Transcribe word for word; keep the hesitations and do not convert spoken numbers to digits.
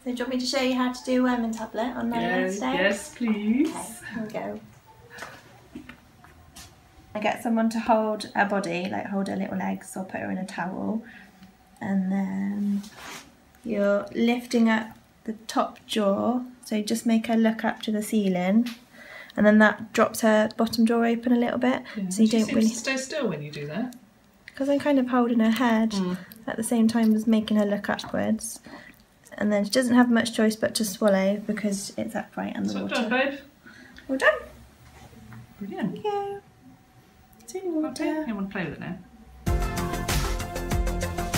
So do you want me to show you how to do worm and tablet on nine yes, today? Yes, please. Okay, here we go. I get someone to hold her body, like hold her little legs or put her in a towel. And then you're lifting up the top jaw, so just make her look up to the ceiling. And then that drops her bottom jaw open a little bit. Yeah, so you she don't seems really... to stay still when you do that. Because I'm kind of holding her head mm. at the same time as making her look upwards. And then she doesn't have much choice but to swallow because it's upright underwater. So done, babe. All done. Brilliant. Thank you. It's in water. Okay, you want to play with it now?